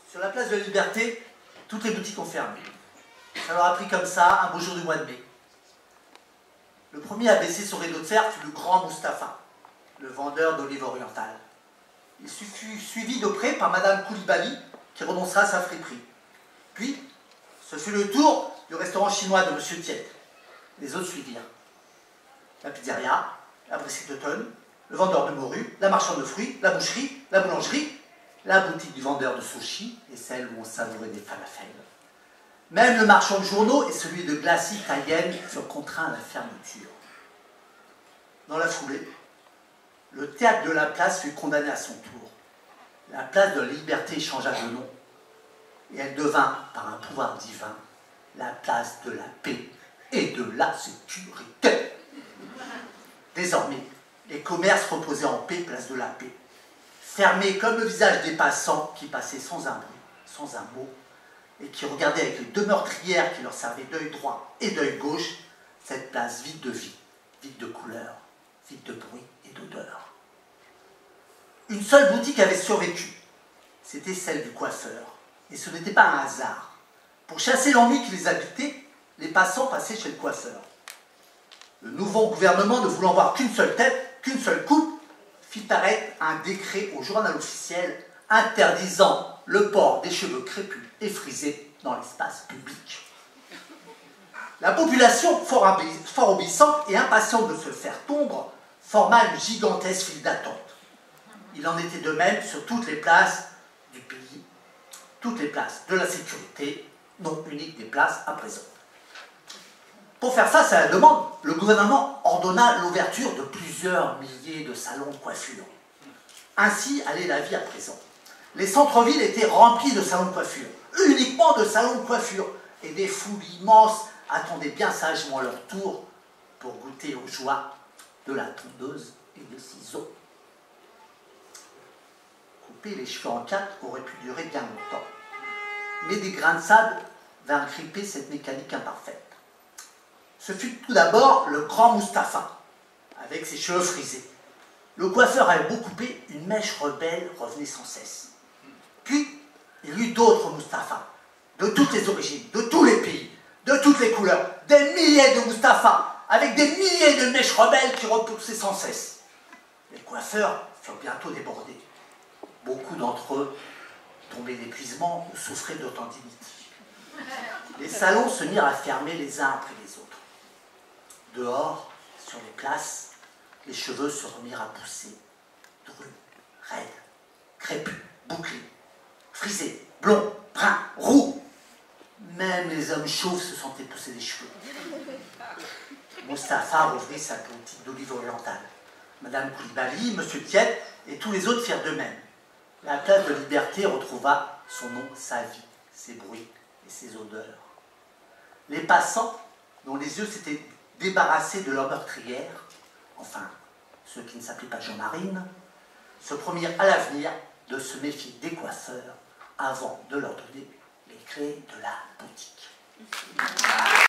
Sur la place de la Liberté, toutes les boutiques ont fermé. Ça leur a pris comme ça un beau jour du mois de mai. Le premier à baisser son rideau de fer fut le grand Mustapha, le vendeur d'olives orientales. Il fut suivi de près par Madame Koulibaly, qui renoncera à sa friperie. Puis, ce fut le tour du restaurant chinois de Monsieur Tiet. Les autres suivirent. La pizzeria, la Brissette-Tonne, le vendeur de morue, la marchande de fruits, la boucherie, la boulangerie, la boutique du vendeur de sushi et celle où on savourait des falafels. Même le marchand de journaux et celui de glacis italienne furent contraints à la fermeture. Dans la foulée, le théâtre de la place fut condamné à son tour. La place de la Liberté changea de nom et elle devint, par un pouvoir divin, la place de la paix et de la sécurité. Désormais, les commerces reposaient en paix, place de la paix. Fermés comme le visage des passants qui passaient sans un bruit, sans un mot, et qui regardaient avec les deux meurtrières qui leur servaient d'œil droit et d'œil gauche, cette place vide de vie, vide de couleurs, vide de bruit et d'odeur. Une seule boutique avait survécu, c'était celle du coiffeur, et ce n'était pas un hasard. Pour chasser l'ennui qui les habitait, les passants passaient chez le coiffeur. Le nouveau gouvernement, ne voulant voir qu'une seule tête, qu'une seule coupe, fit paraître un décret au journal officiel interdisant le port des cheveux crépus et frisés dans l'espace public. La population, fort obéissante et impatiente de se faire tondre, forma une gigantesque file d'attente. Il en était de même sur toutes les places du pays, toutes les places de la sécurité, non uniques des places à présent. Pour faire face à la demande, le gouvernement ordonna l'ouverture de plusieurs milliers de salons de coiffure. Ainsi allait la vie à présent. Les centres-villes étaient remplis de salons de coiffure, uniquement de salons de coiffure, et des foules immenses attendaient bien sagement leur tour pour goûter aux joies de la tondeuse et des ciseaux. Couper les cheveux en quatre aurait pu durer bien longtemps, mais des grains de sable vinrent gripper cette mécanique imparfaite. Ce fut tout d'abord le grand Mustapha, avec ses cheveux frisés. Le coiffeur avait beau couper, une mèche rebelle revenait sans cesse. Puis, il y eut d'autres Mustapha, de toutes les origines, de tous les pays, de toutes les couleurs, des milliers de Mustapha, avec des milliers de mèches rebelles qui repoussaient sans cesse. Les coiffeurs furent bientôt débordés. Beaucoup d'entre eux tombaient d'épuisement ou souffraient de tendinite. Les salons se mirent à fermer les uns après les autres. Dehors, sur les places, les cheveux se remirent à pousser, drus, raides, crépus, bouclés, frisés, blonds, bruns, roux. Même les hommes chauves se sentaient pousser des cheveux. Mustapha rouvrit sa boutique d'olives orientales. Madame Koulibaly, Monsieur Tiet et tous les autres firent de même. La place de Liberté retrouva son nom, sa vie, ses bruits et ses odeurs. Les passants, dont les yeux s'étaient débarrassés de leur meurtrière, enfin, ceux qui ne s'appelaient pas Jean-Marine, se promirent à l'avenir de se méfier des coiffeurs avant de leur donner les clés de la boutique.